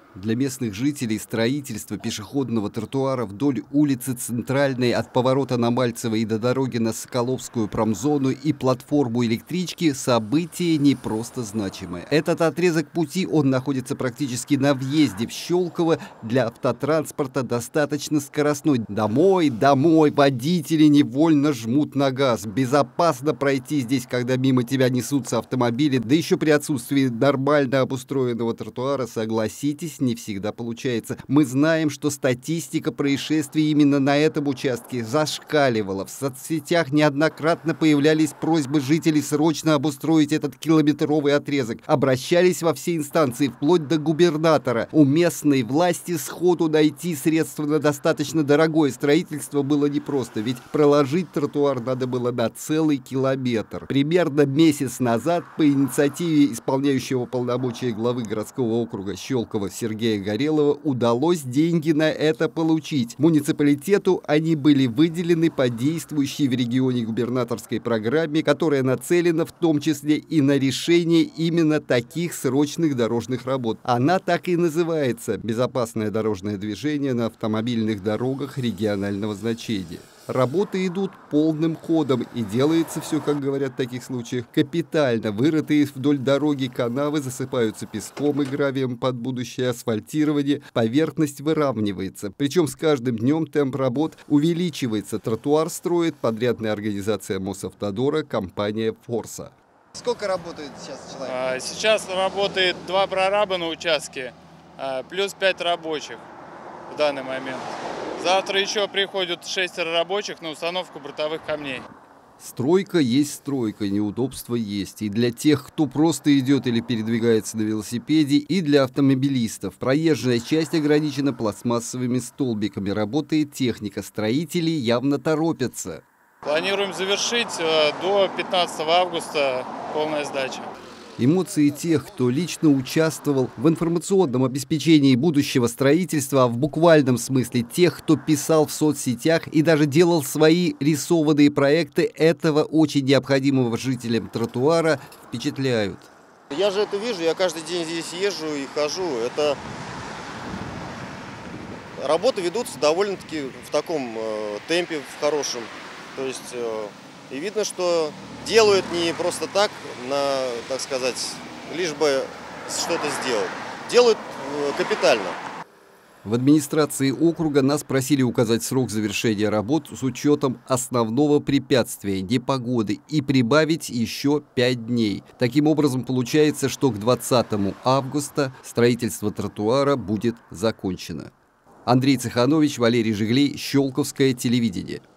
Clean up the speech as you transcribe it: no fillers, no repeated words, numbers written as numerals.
Для местных жителей строительство пешеходного тротуара вдоль улицы Центральной от поворота на Мальцево и до дороги на Соколовскую промзону и платформу электрички – событие не просто значимое. Этот отрезок пути, он находится практически на въезде в Щелково, для автотранспорта достаточно скоростной. Домой, водители невольно жмут на газ. Безопасно пройти здесь, когда мимо тебя несутся автомобили, да еще при отсутствии нормально обустроенного тротуара, согласитесь, не всегда получается. Мы знаем, что статистика происшествий именно на этом участке зашкаливала. В соцсетях неоднократно появлялись просьбы жителей срочно обустроить этот километровый отрезок. Обращались во все инстанции, вплоть до губернатора. У местной власти сходу найти средства на достаточно дорогое строительство было непросто, ведь проложить тротуар надо было на целый километр. Примерно месяц назад по инициативе исполняющего полномочия главы городского округа Щелково Сергея Горелова удалось деньги на это получить. Муниципалитету они были выделены по действующей в регионе губернаторской программе, которая нацелена в том числе и на решение именно таких срочных дорожных работ. Она так и называется «Безопасное дорожное движение на автомобильных дорогах регионального значения». Работы идут полным ходом, и делается все, как говорят в таких случаях, капитально. Вырытые вдоль дороги канавы засыпаются песком и гравием под будущее асфальтирование, поверхность выравнивается. Причем с каждым днем темп работ увеличивается. Тротуар строит подрядная организация Мосавтодора, компания «Форса». Сколько работает сейчас человек? Сейчас работает 2 прораба на участке, плюс 5 рабочих в данный момент. Завтра еще приходят 6 рабочих на установку бортовых камней. Стройка есть стройка, неудобства есть. И для тех, кто просто идет или передвигается на велосипеде, и для автомобилистов. Проезжая часть ограничена пластмассовыми столбиками. Работает техника. Строители явно торопятся. Планируем завершить до 15 августа полная сдача. Эмоции тех, кто лично участвовал в информационном обеспечении будущего строительства, а в буквальном смысле тех, кто писал в соцсетях и даже делал свои рисованные проекты этого очень необходимого жителям тротуара, впечатляют. Я же это вижу, я каждый день здесь езжу и хожу. Это работы ведутся довольно-таки в таком темпе, в хорошем. То есть и видно, что делают не просто так, так сказать, лишь бы что-то сделать. Делают капитально. В администрации округа нас просили указать срок завершения работ с учетом основного препятствия – непогоды, и прибавить еще 5 дней. Таким образом, получается, что к 20 августа строительство тротуара будет закончено. Андрей Цеханович, Валерий Жиглей, Щелковское телевидение.